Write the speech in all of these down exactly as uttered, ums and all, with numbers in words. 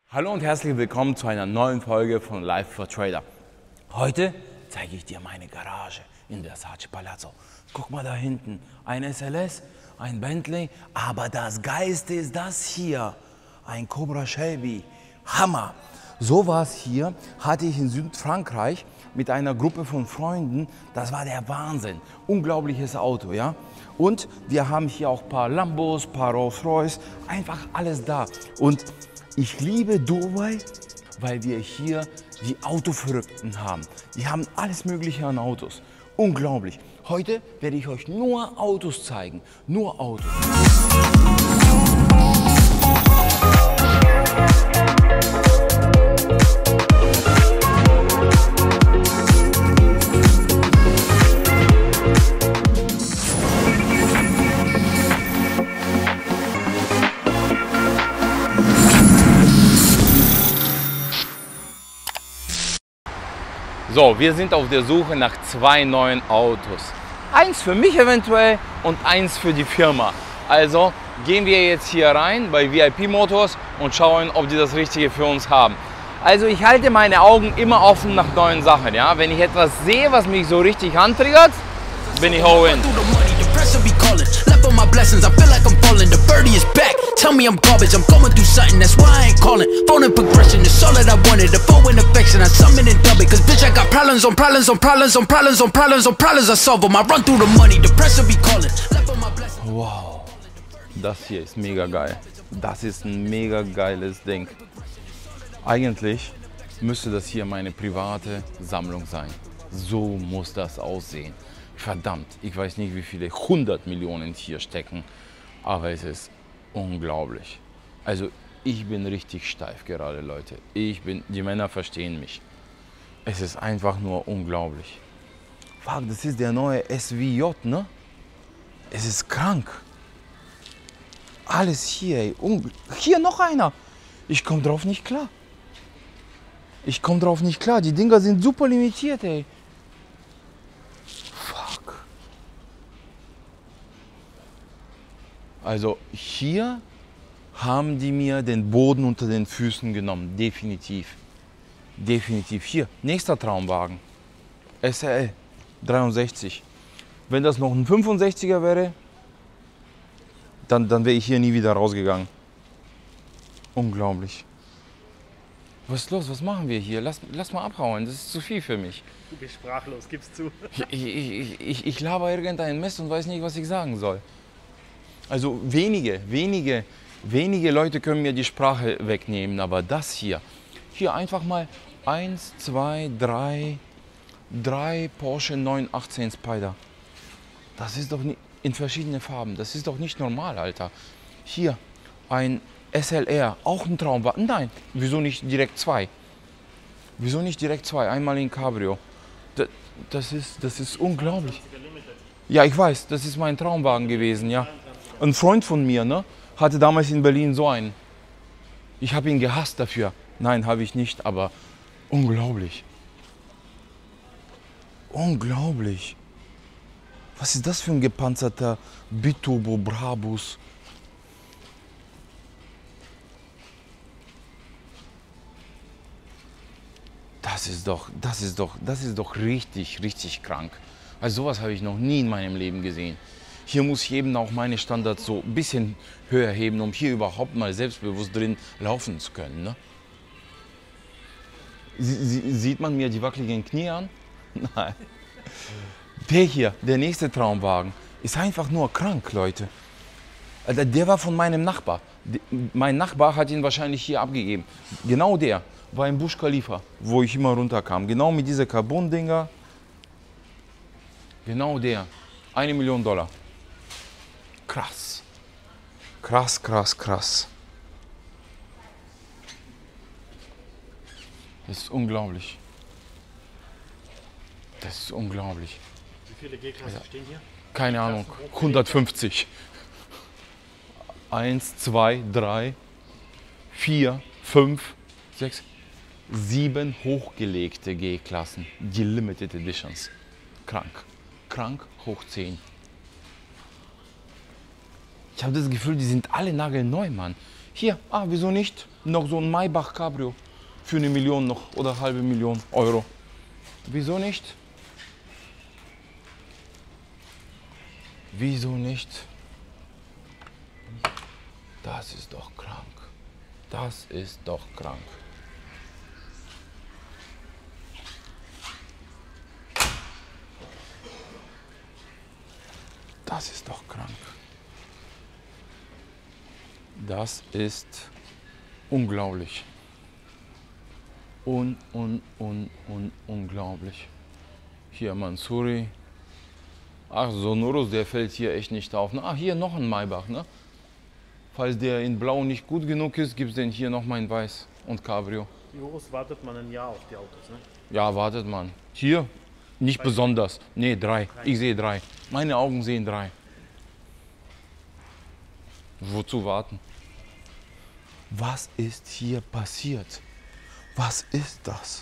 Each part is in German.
Hallo und herzlich willkommen zu einer neuen Folge von Life for Trader. Heute zeige ich dir meine Garage in Versace Palazzo. Guck mal da hinten, ein S L S, ein Bentley, aber das Geilste ist das hier, ein Cobra Shelby. Hammer! Sowas hier hatte ich in Südfrankreich mit einer Gruppe von Freunden. Das war der Wahnsinn. Unglaubliches Auto, ja? Und wir haben hier auch ein paar Lambos, ein paar Rolls-Royce, einfach alles da. Und ich liebe Dubai, weil wir hier die Autoverrückten haben. Die haben alles Mögliche an Autos. Unglaublich. Heute werde ich euch nur Autos zeigen. Nur Autos. So, wir sind auf der Suche nach zwei neuen Autos. Eins für mich eventuell und eins für die Firma. Also gehen wir jetzt hier rein bei V I P Motors und schauen, ob die das Richtige für uns haben. Also ich halte meine Augen immer offen nach neuen Sachen. Ja? Wenn ich etwas sehe, was mich so richtig antriggert, bin ich all in. Tell me I'm garbage, I'm going through something, that's why I ain't calling. Phone and progression, it's all that I wanted. The phone and affection, I summon and dub it. Cause bitch, I got problems on problems on problems on problems on problems on problems, I solve them. I run through the money, the pressure be calling. Wow, das hier ist mega geil. Das ist ein mega geiles Ding. Eigentlich müsste das hier meine private Sammlung sein. So muss das aussehen. Verdammt, ich weiß nicht, wie viele hundert Millionen hier stecken, aber es ist unglaublich. Also ich bin richtig steif gerade, Leute. Ich bin, die Männer verstehen mich. Es ist einfach nur unglaublich. Fuck, das ist der neue S V J, ne? Es ist krank. Alles hier, ey. Ungl hier noch einer. Ich komme drauf nicht klar. Ich komme drauf nicht klar. Die Dinger sind super limitiert, ey. Also hier haben die mir den Boden unter den Füßen genommen, definitiv. Definitiv. Hier, nächster Traumwagen, S R L dreiundsechzig. Wenn das noch ein fünfundsechziger wäre, dann, dann wäre ich hier nie wieder rausgegangen. Unglaublich. Was ist los? Was machen wir hier? Lass, lass mal abhauen, das ist zu viel für mich. Du bist sprachlos, gib's zu. Ich, ich, ich, ich laber irgendeinen Mist und weiß nicht, was ich sagen soll. Also wenige, wenige, wenige Leute können mir die Sprache wegnehmen, aber das hier, hier einfach mal eins, zwei, drei, drei Porsche neun achtzehn Spider. Das ist doch nicht in verschiedenen Farben, das ist doch nicht normal, Alter. Hier ein S L R, auch ein Traumwagen. Nein, wieso nicht direkt zwei? Wieso nicht direkt zwei? Einmal in Cabrio. Das, das, ist, das ist unglaublich. Ja, ich weiß, das ist mein Traumwagen gewesen, ja. Ein Freund von mir, ne, hatte damals in Berlin so einen. Ich habe ihn gehasst dafür. Nein, habe ich nicht, aber unglaublich. Unglaublich. Was ist das für ein gepanzerter Biturbo Brabus? Das ist doch, das ist doch, das ist doch richtig, richtig krank. Also sowas habe ich noch nie in meinem Leben gesehen. Hier muss ich eben auch meine Standards so ein bisschen höher heben, um hier überhaupt mal selbstbewusst drin laufen zu können. Ne? Sie, sie, sieht man mir die wackeligen Knie an? Nein. Der hier, der nächste Traumwagen, ist einfach nur krank, Leute. Also der war von meinem Nachbar. Mein Nachbar hat ihn wahrscheinlich hier abgegeben. Genau der war im Burj Khalifa, wo ich immer runterkam. Genau mit dieser Carbon-Dinger. Genau der. Eine Million Dollar. Krass. Krass, krass, krass. Das ist unglaublich. Das ist unglaublich. Wie viele G-Klassen stehen hier? Keine Ahnung. hundertfünfzig. Eins, zwei, drei, vier, fünf, sechs, sieben hochgelegte G-Klassen. Die Limited Editions. Krank. Krank hoch zehn. Ich habe das Gefühl, die sind alle nagelneu, Mann. Hier, ah, wieso nicht? noch so ein Maybach Cabrio für eine Million noch oder halbe Million Euro. Wieso nicht? Wieso nicht? Das ist doch krank. Das ist doch krank. Das ist doch krank. Das ist unglaublich. Un, un, un, un, unglaublich. Hier Mansouri. Ach, so ein Urus, der fällt hier echt nicht auf. Ach, hier noch ein Maybach, ne? Falls der in Blau nicht gut genug ist, gibt es den hier noch mal in Weiß und Cabrio. Die Urus wartet man ein Jahr auf die Autos, ne? Ja, wartet man. Hier nicht besonders. Nee, drei. Ich sehe drei. Meine Augen sehen drei. Wozu warten? Was ist hier passiert? Was ist das?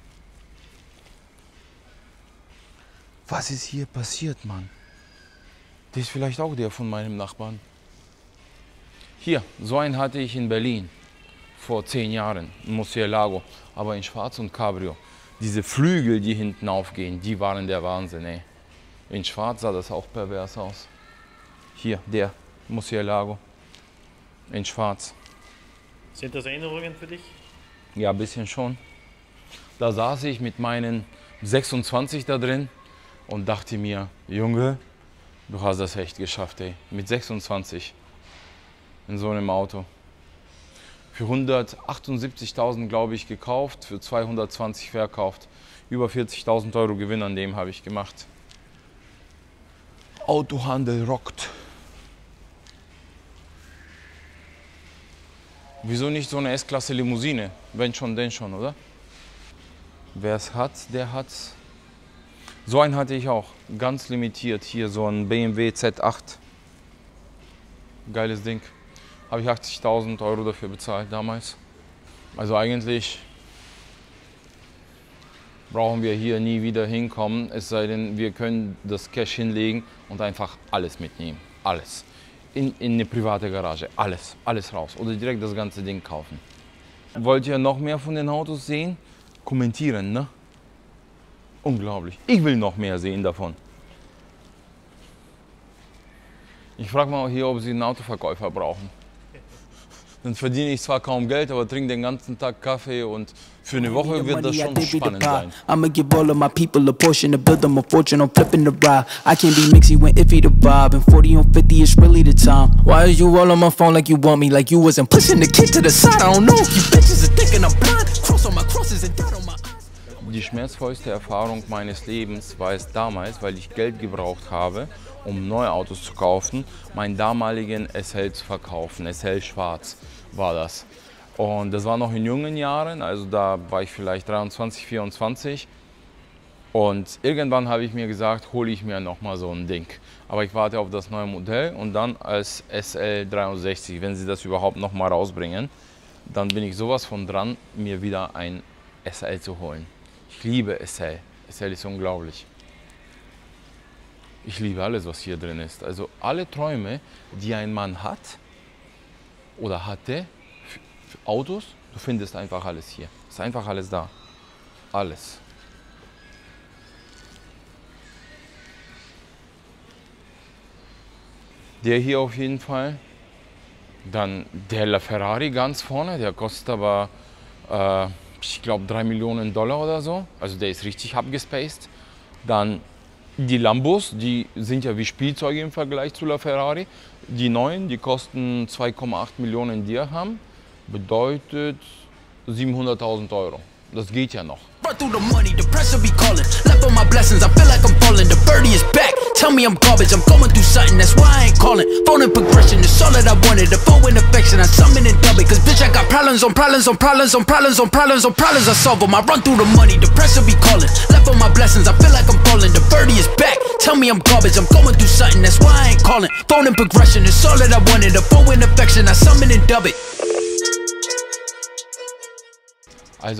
Was ist hier passiert, Mann? Das ist vielleicht auch der von meinem Nachbarn. Hier, so einen hatte ich in Berlin vor zehn Jahren, ein Murcielago, aber in Schwarz und Cabrio. Diese Flügel, die hinten aufgehen, die waren der Wahnsinn, ey. In Schwarz sah das auch pervers aus. Hier, der Murcielago in Schwarz. Sind das Erinnerungen für dich? Ja, ein bisschen schon. Da saß ich mit meinen sechsundzwanzig da drin und dachte mir, Junge, du hast das echt geschafft, ey. Mit sechsundzwanzig in so einem Auto. Für hundertachtundsiebzigtausend, glaube ich, gekauft, für zweihundertzwanzig verkauft. Über vierzigtausend Euro Gewinn an dem habe ich gemacht. Autohandel rockt. Wieso nicht so eine S-Klasse Limousine? Wenn schon, denn schon, oder? Wer es hat, der hat's. So einen hatte ich auch, ganz limitiert. Hier so ein B M W Z acht. Geiles Ding. Habe ich achtzigtausend Euro dafür bezahlt damals. Also eigentlich brauchen wir hier nie wieder hinkommen, es sei denn, wir können das Cash hinlegen und einfach alles mitnehmen. Alles. In, in eine private Garage. Alles. Alles raus. Oder direkt das ganze Ding kaufen. Wollt ihr noch mehr von den Autos sehen? Kommentieren, ne? Unglaublich. Ich will noch mehr sehen davon. Ich frage mal hier, ob sie einen Autoverkäufer brauchen. Dann verdiene ich zwar kaum Geld, aber trinke den ganzen Tag Kaffee und für eine Woche wird das schon spannend sein. I'ma give all of my people a portion to build them a fortune. I'm flipping the ride. I can't be mixy when iffy the vibe. And forty on fifty is really the time. Why is you all on my phone like you want me? Like you wasn't pushing the kid to the side. I don't know if you bitches are thinking I'm blind. Cross on my crosses and dot on my eyes. Die schmerzvollste Erfahrung meines Lebens war es damals, weil ich Geld gebraucht habe, um neue Autos zu kaufen, meinen damaligen S L zu verkaufen. S L Schwarz war das. Und das war noch in jungen Jahren, also da war ich vielleicht dreiundzwanzig, vierundzwanzig. Und irgendwann habe ich mir gesagt, hole ich mir noch mal so ein Ding. Aber ich warte auf das neue Modell und dann als S L dreiundsechzig, wenn sie das überhaupt noch mal rausbringen, dann bin ich sowas von dran, mir wieder ein S L zu holen. Ich liebe S L. S L ist unglaublich. Ich liebe alles, was hier drin ist. Also alle Träume, die ein Mann hat oder hatte, für, für Autos, du findest einfach alles hier. Ist einfach alles da. Alles. Der hier auf jeden Fall. Dann der LaFerrari ganz vorne, der kostet aber, äh, ich glaube, drei Millionen Dollar oder so. Also der ist richtig abgespaced. Dann die Lambos, die sind ja wie Spielzeuge im Vergleich zu LaFerrari. Die neuen, die kosten zwei Komma acht Millionen Dirham, bedeutet siebenhunderttausend Euro. Das geht ja noch. Run through the money, the pressure be calling. Left on my blessings, I feel like I'm falling. The birdie is back. Tell me I'm garbage, I'm going through something, that's why I ain't calling. Phone in progression, it's all that I wanted. The phone in affection, I summon and dub it. Cause bitch, I got problems on problems on problems on problems on problems on problems, I solve them. I run through the money, the pressure be calling. Left on my blessings, I feel like I'm falling. The birdie is back. Tell me I'm garbage, I'm going through something, that's why I ain't calling. Phone in progression, it's all that I wanted. The phone in affection, I summon and dub it. Also,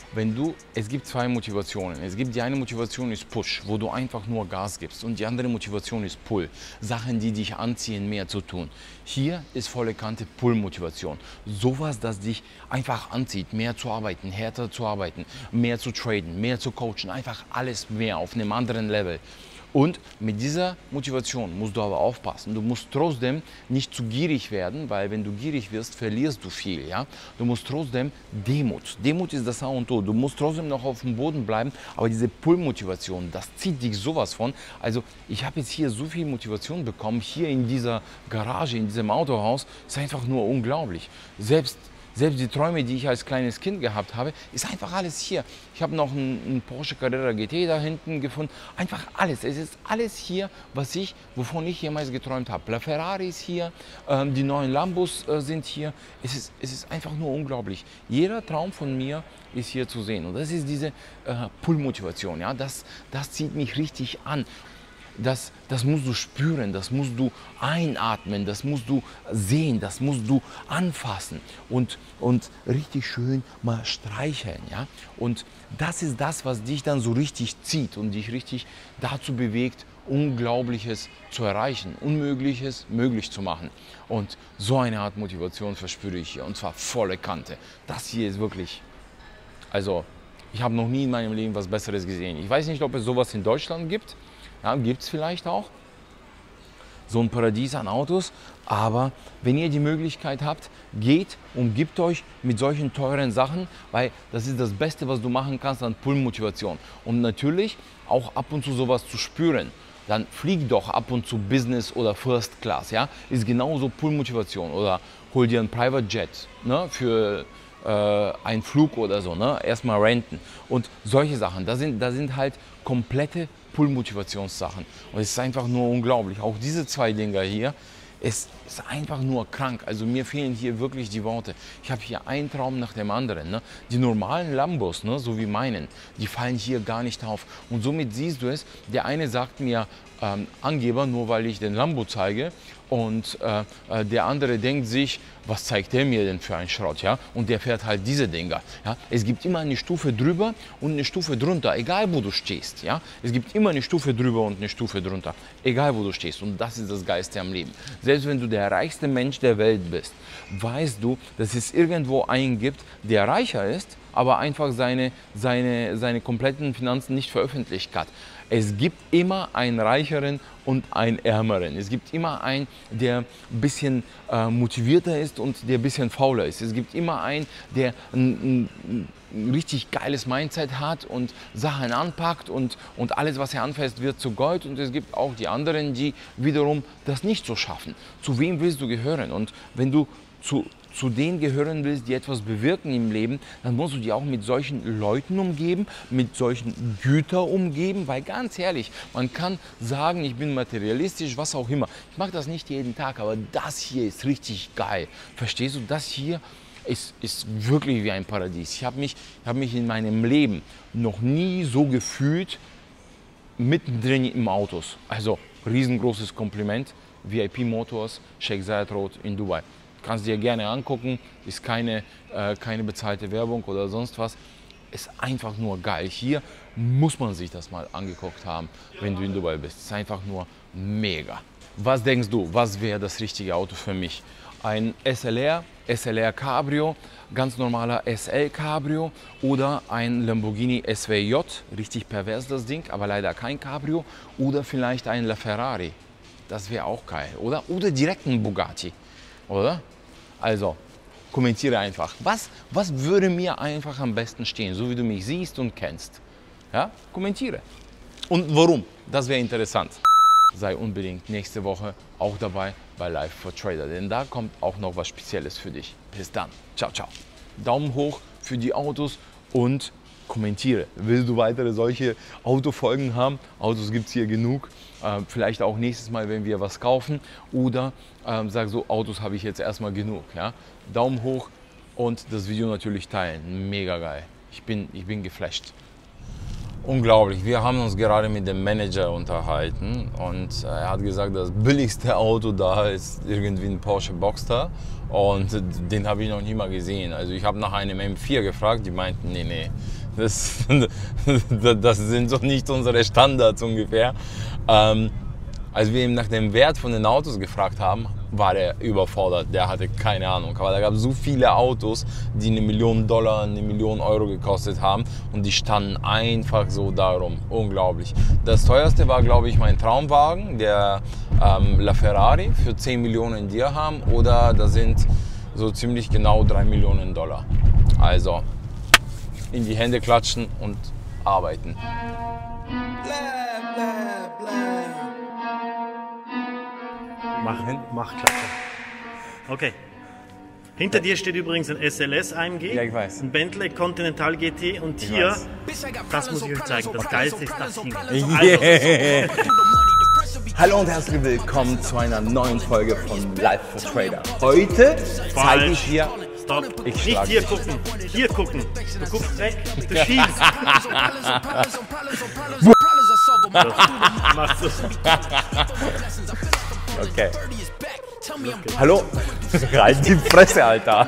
wenn du, es gibt zwei Motivationen. Es gibt die eine Motivation ist Push, wo du einfach nur Gas gibst, und die andere Motivation ist Pull, Sachen, die dich anziehen, mehr zu tun. Hier ist volle Kante Pull-Motivation, sowas, das dich einfach anzieht, mehr zu arbeiten, härter zu arbeiten, mehr zu traden, mehr zu coachen, einfach alles mehr auf einem anderen Level. Und mit dieser Motivation musst du aber aufpassen. Du musst trotzdem nicht zu gierig werden, weil wenn du gierig wirst, verlierst du viel. Ja? Du musst trotzdem Demut. Demut ist das A und O. Du musst trotzdem noch auf dem Boden bleiben, aber diese Pull-Motivation, das zieht dich sowas von. Also ich habe jetzt hier so viel Motivation bekommen, hier in dieser Garage, in diesem Autohaus, ist einfach nur unglaublich. Selbst Selbst die Träume, die ich als kleines Kind gehabt habe, ist einfach alles hier. Ich habe noch einen, einen Porsche Carrera G T da hinten gefunden. Einfach alles. Es ist alles hier, was ich, wovon ich jemals geträumt habe. La Ferrari ist hier, ähm, die neuen Lambos äh, sind hier. Es ist, es ist einfach nur unglaublich. Jeder Traum von mir ist hier zu sehen. Und das ist diese äh, Pull-Motivation. Ja? Das, das zieht mich richtig an. Das, das musst du spüren, das musst du einatmen, das musst du sehen, das musst du anfassen und, und richtig schön mal streicheln. Ja? Und das ist das, was dich dann so richtig zieht und dich richtig dazu bewegt, Unglaubliches zu erreichen, Unmögliches möglich zu machen. Und so eine Art Motivation verspüre ich hier, und zwar volle Kante. Das hier ist wirklich, also ich habe noch nie in meinem Leben was Besseres gesehen. Ich weiß nicht, ob es sowas in Deutschland gibt. Ja, gibt es vielleicht auch, so ein Paradies an Autos, aber wenn ihr die Möglichkeit habt, geht und gebt euch mit solchen teuren Sachen, weil das ist das Beste, was du machen kannst an Pull-Motivation. Und natürlich auch ab und zu sowas zu spüren. Dann flieg doch ab und zu Business oder First Class, ja, ist genauso Pull-Motivation. Oder hol dir einen Private Jet, ne, für äh, einen Flug oder so, ne, erstmal renten. Und solche Sachen, da sind, da sind halt komplette Pull-Motivationssachen. Und es ist einfach nur unglaublich. Auch diese zwei Dinger hier, es ist einfach nur krank. Also mir fehlen hier wirklich die Worte. Ich habe hier einen Traum nach dem anderen. Ne? Die normalen Lambos, ne, so wie meinen, die fallen hier gar nicht auf. Und somit siehst du es, der eine sagt mir ähm, Angeber, nur weil ich den Lambo zeige. Und äh, der andere denkt sich, was zeigt der mir denn für einen Schrott? Ja? Und der fährt halt diese Dinger. Ja? Es gibt immer eine Stufe drüber und eine Stufe drunter, egal wo du stehst. Ja? Es gibt immer eine Stufe drüber und eine Stufe drunter, egal wo du stehst. Und das ist das Geilste am Leben. Selbst wenn du der reichste Mensch der Welt bist, weißt du, dass es irgendwo einen gibt, der reicher ist, aber einfach seine, seine, seine kompletten Finanzen nicht veröffentlicht hat. Es gibt immer einen Reicheren und einen Ärmeren. Es gibt immer einen, der ein bisschen äh, motivierter ist und der ein bisschen fauler ist. Es gibt immer einen, der ein, ein, ein richtig geiles Mindset hat und Sachen anpackt und, und alles, was er anfasst, wird zu Gold. Und es gibt auch die anderen, die wiederum das nicht so schaffen. Zu wem willst du gehören? Und wenn du zu zu denen gehören willst, die etwas bewirken im Leben, dann musst du dich auch mit solchen Leuten umgeben, mit solchen Gütern umgeben, weil ganz ehrlich, man kann sagen, ich bin materialistisch, was auch immer. Ich mache das nicht jeden Tag, aber das hier ist richtig geil. Verstehst du, das hier ist, ist wirklich wie ein Paradies. Ich habe mich, hab mich in meinem Leben noch nie so gefühlt, mittendrin im Autos. Also riesengroßes Kompliment, V I P Motors, Sheikh Zayed Road in Dubai. Kannst dir gerne angucken, ist keine, äh, keine bezahlte Werbung oder sonst was. Ist einfach nur geil. Hier muss man sich das mal angeguckt haben, wenn du in Dubai bist. Ist einfach nur mega. Was denkst du, was wäre das richtige Auto für mich? Ein S L R, S L R Cabrio, ganz normaler S L Cabrio oder ein Lamborghini S W J, richtig pervers das Ding, aber leider kein Cabrio, oder vielleicht ein LaFerrari. Das wäre auch geil, oder? Oder direkt ein Bugatti. Oder? Also, kommentiere einfach. Was, was würde mir einfach am besten stehen, so wie du mich siehst und kennst? Ja? Kommentiere. Und warum? Das wäre interessant. Sei unbedingt nächste Woche auch dabei bei Live for Trader, denn da kommt auch noch was Spezielles für dich. Bis dann. Ciao, ciao. Daumen hoch für die Autos und kommentiere. Willst du weitere solche Autofolgen haben? Autos gibt es hier genug. Äh, vielleicht auch nächstes Mal, wenn wir was kaufen. Oder ähm, sag so, Autos habe ich jetzt erstmal genug. Ja? Daumen hoch und das Video natürlich teilen. Mega geil. Ich bin, ich bin geflasht. Unglaublich. Wir haben uns gerade mit dem Manager unterhalten und er hat gesagt, das billigste Auto da ist irgendwie ein Porsche Boxster und den habe ich noch nie mal gesehen. Also ich habe nach einem M vier gefragt, die meinten, nee, nee, Das, das sind so nicht unsere Standards ungefähr. Ähm, als wir ihn nach dem Wert von den Autos gefragt haben, war er überfordert. Der hatte keine Ahnung. Aber da gab es so viele Autos, die eine Million Dollar, eine Million Euro gekostet haben. Und die standen einfach so darum. Unglaublich. Das teuerste war, glaube ich, mein Traumwagen, der ähm, LaFerrari für zehn Millionen Dirham. Oder da sind so ziemlich genau drei Millionen Dollar. Also in die Hände klatschen und arbeiten. Mach, mach klasse. Okay. Hinter dir steht übrigens ein S L S A M G, Ja, ich weiß. ein Bentley Continental G T und hier, weiß. das muss ich euch zeigen, das Geilste ist das Ding. Yeah. Hallo und herzlich willkommen zu einer neuen Folge von Live for Trader. Heute zeige ich dir... Stopp. Ich Nicht schlag hier dich. gucken, hier gucken. Du guckst weg, du schiebst. Machst du. Okay. Hallo. Halt die Fresse, Alter.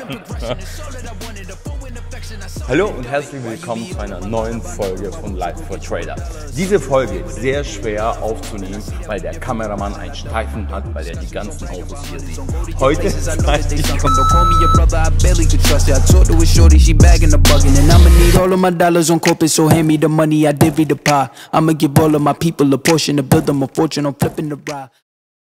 Hallo und herzlich willkommen zu einer neuen Folge von Live for Trader. Diese Folge ist sehr schwer aufzunehmen, weil der Kameramann einen Streifen hat, weil er die ganzen Autos hier sieht. Heute zeige ich Don't call me your brother, I barely could trust it. I talked to a shorty, she bagging the bugging. And I'ma need all of my dollars on corporate, so hand me the money, I divvy the pie. I'ma give all of my people a portion to build them a fortune, I'm flipping the ride.